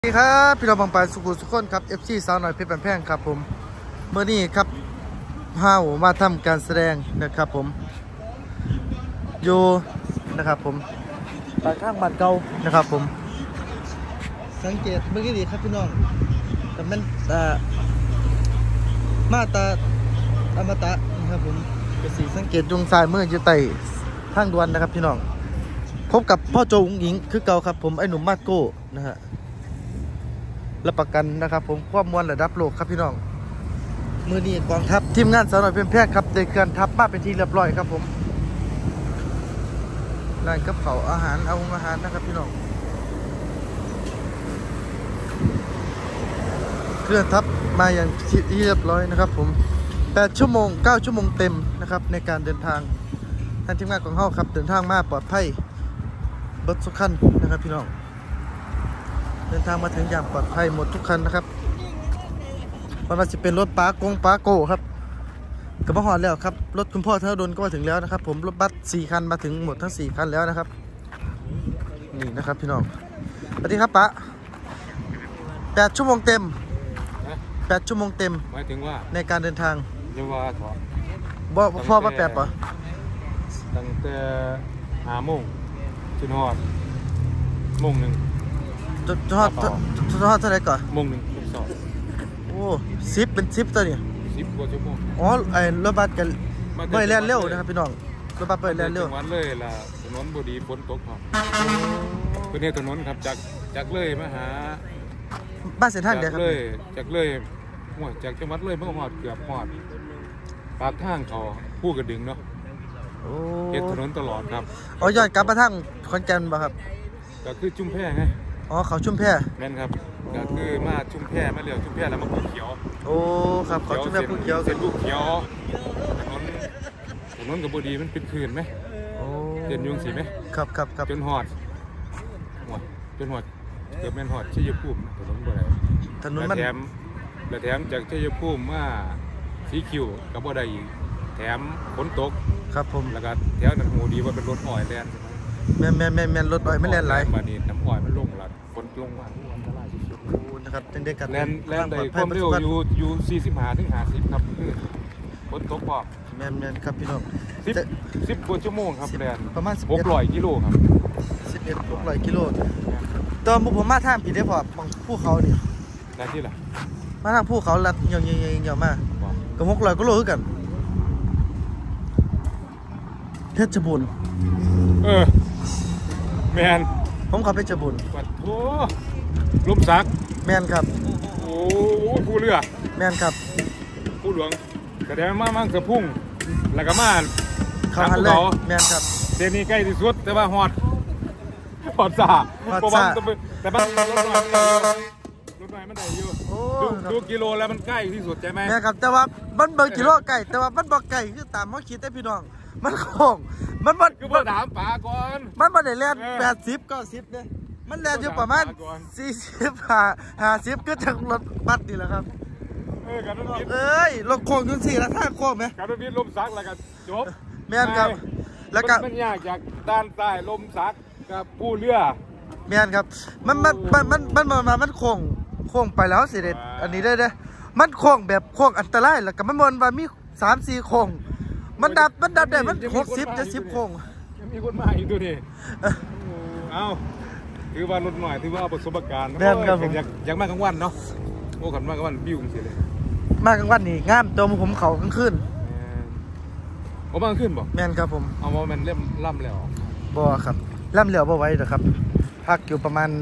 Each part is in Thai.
สวัสดีครับพี่น้องบางปายสุขุมสุขคนครับ FC สาวหน่อยเพชรแพงครับผมเมื่อนี้ครับห้าวมาทำการแสดงนะครับผมอยู่นะครับผมปากข้างบ้านเก่านะครับผมสังเกตเมื่อกี้ดีครับพี่น้องแต่มันมาตาอมตะนะครับผมกระสีสังเกตดวงสายเมื่ออยู่ใต้ทางด่วนนะครับพี่น้องพบกับพ่อโจอุ๋งอิงคือเก่าครับผมไอ้หนุ่มมาโก้นะฮะรับประกันนะครับผมความมวลระดับโลกครับพี่น้องมือนี้กองทัพทีมงานสาวน้อยเพชรแพงครับได้เกินทัพมาเป็นที่เรียบร้อยครับผมร้านกับเขาอาหารนะครับพี่น้องเคลื่อนทัพมาอย่างที่เรียบร้อยนะครับผม8 ชั่วโมง 9 ชั่วโมงเต็มนะครับในการเดินทางท่านทีมงานของเฮาครับเดินทางมาปลอดภัยรถทุกคันนะครับพี่น้องเดินทางมาถึงอย่างปลอดภัยหมดทุกคันนะครับมันจะเป็นรถปาโก้ครับกระบะหอดแล้วครับรถคุณพ่อธนดลก็มาถึงแล้วนะครับผมรถบัส4 คันมาถึงหมดทั้ง4 คันแล้วนะครับนี่นะครับพี่น้องสวัสดีครับป๊า8 ชั่วโมงเต็ม8 ชั่วโมงเต็มหมายถึงว่าในการเดินทางจะว่าถอดพ่อว่า8ป่ะตั้งแต่5 โมงจนฮอด1 โมงทอดเท่าไหร่ก่อน 1 โมงเป็น2 โอ้10เป็น10ตัวนี่ 10 กว่าชั่วโมงอ๋อไอ้รถบัสกันเปิดแล่นเร็วนะครับพี่น้องรถบัสเปิดแล่นเร็วจังหวัดเลยล่ะถนนบ่ดีฝนตกครับเป็นเนี่ยถนนครับจากเลยมาหาบ้านเซ็นทรัลเดียวครับจากเลยหัวจากจังหวัดเลยมันก็ฮอดเกือบฮอดปากทางเขาผู้กระดึงเนาะโอ้เฮ็ดถนนตลอดครับอ๋อย้อนกลับมาทางขอนแก่นบ่ครับก็คือชุมแพไงอ๋อเขาชุมแพแม่นครับก็คือมาชุมแพมาเลี้ยวชุมแพแล้วมาภูเขียวโอ้ครับเขาชุมแพภูเขียวเส้นภูเขียวถนนกับบดีมันเป็นคืนไหมโอ้เส้นยุงสีไหมครับจนหอดเกือบแม่นหอดชัยภูมิถนนบ่ได้ถนนมันแถมจากชัยภูมิมาสีคิวกับบ่ได้อีกแถมฝนตกครับผมแล้วก็แถวนั้นหูดีว่าเป็นรถอ้อยแล่นแม่นรถอ้อยไม่แล่นไหลมานี่น้ำอ้อยมันลงละฝนลงมาอันตรายที่สุดนะครับจังได้กันแล่นได้ความเร็วอยู่45 ถึง 50ครับคือฝนตกพอแม่นครับพี่น้อง 10 กว่าชั่วโมงครับแล่นประมาณ 600 กิโลครับ 600 กิโลตอนผมมาทางผิดได้พอบางภูเขานี่นั่นที่ล่ะมาทางภูเขาลัดเหี่ยวมากก็600 กิโลคือกันเพชรบูรณ์แมนผมขับเพชรบูรณ์วัดโอ้ลมสักแมนครับโอ้ผู้เรือแมนครับผู้หลวงแสดงมั่งเสือพุ่งแล้วก็มาเขาหันเลยแมนครับเส้นนี้ใกล้ที่สุดแต่ว่าหอดซ่าแต่บ้านรถหน่อยมันได้อยู่ดูกิโลแล้วมันใกล้ที่สุดใช่ไหมแม่ครับแต่ว่ามันเบอร์กิโลไก่แต่ว่ามันบอกไก่คือตามเขาคิดได้พี่น้องมันโค้งมันคือมาถามป๋าก่อนมันได้แล่น80 90เนี่ยมันแล่นอยู่ประมาณ40 50ก็จากรถบัสนี่แหละครับการรถบินรถโค้งจังซี่แล้วถ้าโค้งไหมการรถบินลมซักแล้วก็จบแม่นครับแล้วก็มันยากจากด้านใต้ลมซักกับผู้เรือแม่นครับมันโค้งไปแล้วสิเด็ดอันนี้ได้มันโค้งแบบโค้งอันตรายแล้วก็มันว่ามี3-4 โค้งมันดับได้มัน60 70 โค้งมีคนมาอีกตัวนี้เอาถือว่ารถหน่อยถือว่าประสบการณ์อยากมากลางวันเนาะโอ้ขันมากลางวันบิ้วเสียเลยมากลางวันนี่งามตัวผมเขากลางคืนผมมากลางคืนบ่แม่นครับผมเอาว่ามันเล่มล่ำแล้วบ่ครับล่ำเหลียวบ่ไว้หรอครับพักอยู่ประมาณ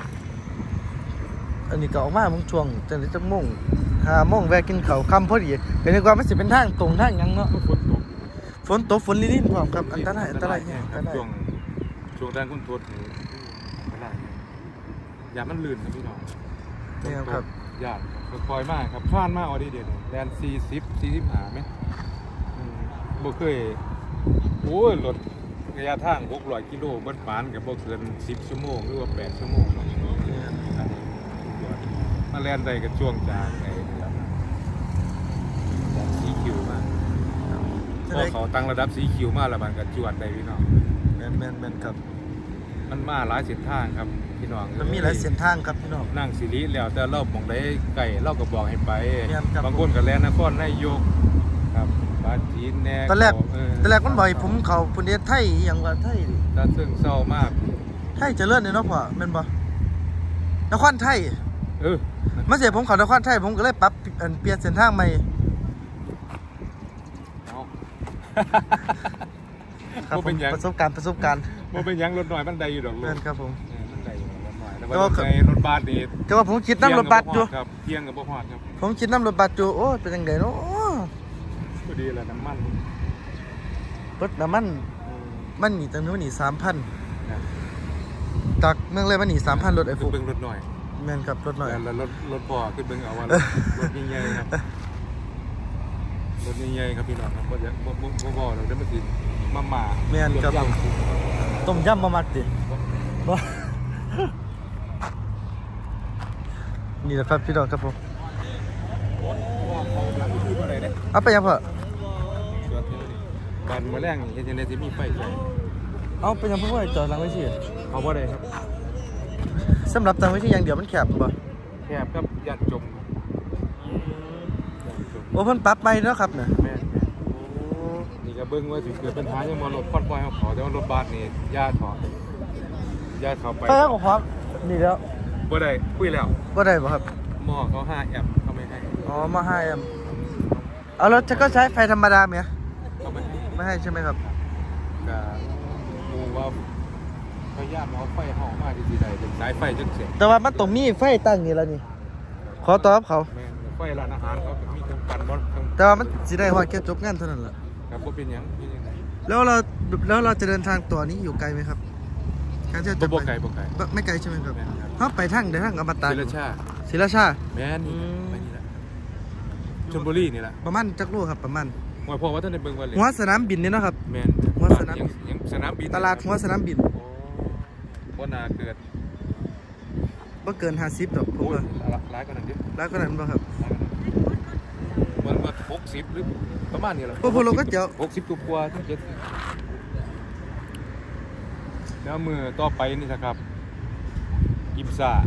อันนี้ก็ออกมาช่วงจะมุ่ง5 โมงแวะกินข้าวค่ำพอดีเป็นความมันสิเป็นทางตรงทางยังเนาะฝนลิ้นพร้อมครับอันตรายเนี่ยช่วงด้านคุณทวดนี่อะไรอย่ามันลื่นนะพี่น้องนี่ครับอย่าคอยมากครับผ่านมากออดีเด็ดแลน45ไหมบ่เคยโอ้ยรถระยะทาง600 กิโลบนปานกับบ่เกิน10 ชั่วโมงหรือว่า8 ชั่วโมงมาแลนได้กับช่วงจากสีคิวมาพอเขาตั้งระดับสีคิวมาแล้วมันก็จวดได้พี่น้องแม่นครับมันมาหลายเส้นทางครับพี่น้องมันมีหลายเส้นทางครับพี่น้องนั่งสิริแล้วแต่เรามองได้ไก่เราก็บอกให้ไปครับบางคนก็แลนนครนายกครับปาจีนแน่ตอนแรกมันบ่อยผมเขาพุ่นเดชไทยอย่างว่าไทยตาซึ่งเศร้ามากไทยเจริญเนี่ยเนาะพ่อแม่นบ่นครไทย มาเสียผมเขานครไทยผมก็เลยปรับเปลี่ยนเส้นทางใหม่ ครับผมประสบการณ์มันเป็นยังรถหน่อยมันได้อยู่ดอกเพื่อนครับผมมันได้อยู่รถหน่อยแล้วว่าในรถบัสนี่แต่ว่าผมคิดน้ำรถบัสอยู่ครับเที่ยงกับบ่ฮอดครับผมคิดน้ำรถบัสอยู่โอ้เป็นยังไงเนาะพอดีแหละน้ำมันรถน้ำมันหนีจากนู้นหนี3,000จากเมืองเลยมันหนี3,000รถไอ้ฟุกเบิ่งรถหน่อยแม่นครับรถหน่อยแล้วรถบ่อขึ้นเบิ่งเอาว่ารถใหญ่ๆครับรถใหญ่ๆครับพี่น้องครับบ่จะบ่เราได้มากินมาแม่นครับผมต้มยำมามักดิบ่นี่แหละครับพี่น้องครับผมเอาไปยังพ่อบ้านมื้อแรงเฮ็ดจังได๋สิมีไฟใช้เอาไปยังพ่อจอดหลังไว้สิเอาบ่ได้ครับสำหรับตั้งไว้ที่อย่างเดียวมันแคบบ่แคบครับญาติจมโอ้เพิ่นปรับใหม่เนาะครับเนี่ยแม่นนี่ก็เบิ่งว่าสิเกิดปัญหายังบ่รถคอนไฟเฮาขอแต่ว่ารถบัสนี่ญาติเข้าไปไปแล้วก็ครับนี่แล้วบ่ได้คุยแล้วบ่ได้บ่ครับหม้อเขา5แอมป์เขาไม่ให้อ๋อมาให้เอารถจะก็ใช้ไฟธรรมดาไหมเขาไม่ให้ไม่ให้ใช่ไหมครับก็ดูว่าพยายามเอาไฟเฮามาที่สิได้เป็นสายไฟจังซี่แต่ว่ามันต้องมีไฟตั้งนี่แล้วนี่ขอตอบเขาแม่นไฟร้านอาหารเขามีเครื่องปั่นบ่แต่ว่ามันสิได้ฮอดแค่จบงานเท่านั้นแหละครับบ่เป็นหยังเป็นจังได๋แล้วเราจะเดินทางต่อนี้อยู่ไกลไหมครับการที่จะบ่ไกลไม่ไกลใช่ไหมครับแม่นครับเขาไปทางอมตะศิลาชาศิลาชาแม่นนี่ไปนี่ละชลบุรีนี่ล่ะประมาณจักรูครับประมาณว่าพ่อว่าท่านได้เบิ่งว่าเลยหัวสนามบินนี่เนาะครับแม่นหัวสนามยังสนามบินตลาดหัวสนามบินบ่น่าเกิดบ่เกิน50ดอกผมโอ้ยว่าหลายกว่านั้นดิแล้วก็นั้นบ่ครับมันว่า60หรือประมาณนี้ล่ะพวกเราก็เดี๋ยว 60กว่าถึง70แล้วมือต่อไปนี่นะครับกิมซ่า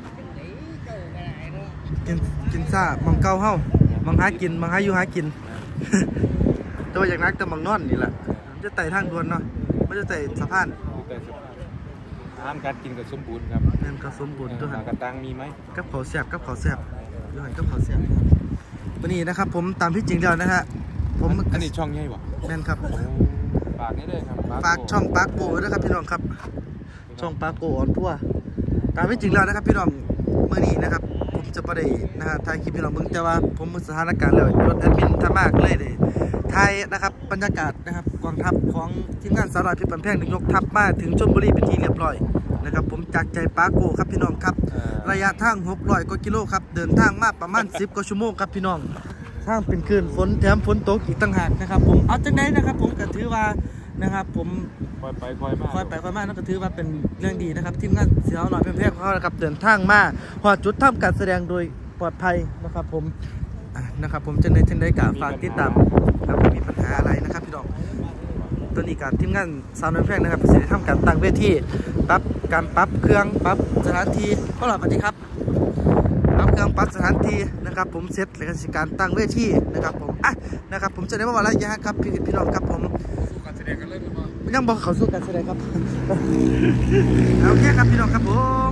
กินซ่ามังเก่าเฮามังหากินมังหาอยู่หากิน ตัวอย่างนักแต่มังนอนนี่แหละมันจะไต่ทางด่วนเนาะมันจะไต่สะพานแต่อาหารการกินก็สมบูรณ์ครับนั่นก็สมบูรณ์ด้วยกระตังมีไหมกับเขาแซ่บด้วยกับเขาแซ่บวันนี้นะครับผมตามที่จริงแล้วนะฮะผมอันนี้ช่องใหญ่บ่แม่นครับฝากนี่ด้วยครับฝากช่องปาร์คโกด้วยครับพี่น้องครับช่องปาร์คโกออนทัวร์ตามที่จริงแล้วนะครับพี่น้องเมื่อนี้นะครับผมจะประเดี๋ยวนะฮะถ่ายคลิปพี่น้องเบิ่งแต่ว่าผมมือสถานการณ์แล้วรถแอดมินทำมากเลยเลยถ่ายนะครับบรรยากาศนะครับกองทัพของทีมงานสาวน้อยเพชรบันแพงยกทัพมาถึงชลบุรีเป็นที่เรียบร้อยนะครับผมจากใจปาร์คโกครับพี่น้องครับระยะทาง600กว่ากิโลครับเดินทางมาประมาณ10กว่าชั่วโมงครับพี่น้องทางเป็นคลื่นฝนแถมฝนตกอีกต่างหากนะครับผมเอาจังไดนะครับผมก็ถือว่านะครับผมคอยไปคอยมาค่อยไปค่อยมานั่นก็ถือว่าเป็นเรื่องดีนะครับทีมงานเสียวหน่อยเพียงเขานะครับเดินทางมาพอจุดทำการแสดงโดยปลอดภัยนะครับผมนะครับผมจะได้กล่าวฝากติดตามครับมีปัญหาอะไรนะครับพี่น้องตัวนี้การทีมงานสาวน้อยแพร่งนะครับจะทำการตั้งเวทีปรับเครื่องปรับสถานที่ก็หลับปฏิครับปรับเครื่องปรับสถานที่นะครับผมเซตและการตั้งเวทีนะครับผมนะครับผมจะได้ว่าอะไรยะครับพี่น้องครับผมการแสดงกันเลยมั้ยยังบอกเขาสู้การแสดงครับ โอเคครับพี่น้องครับผม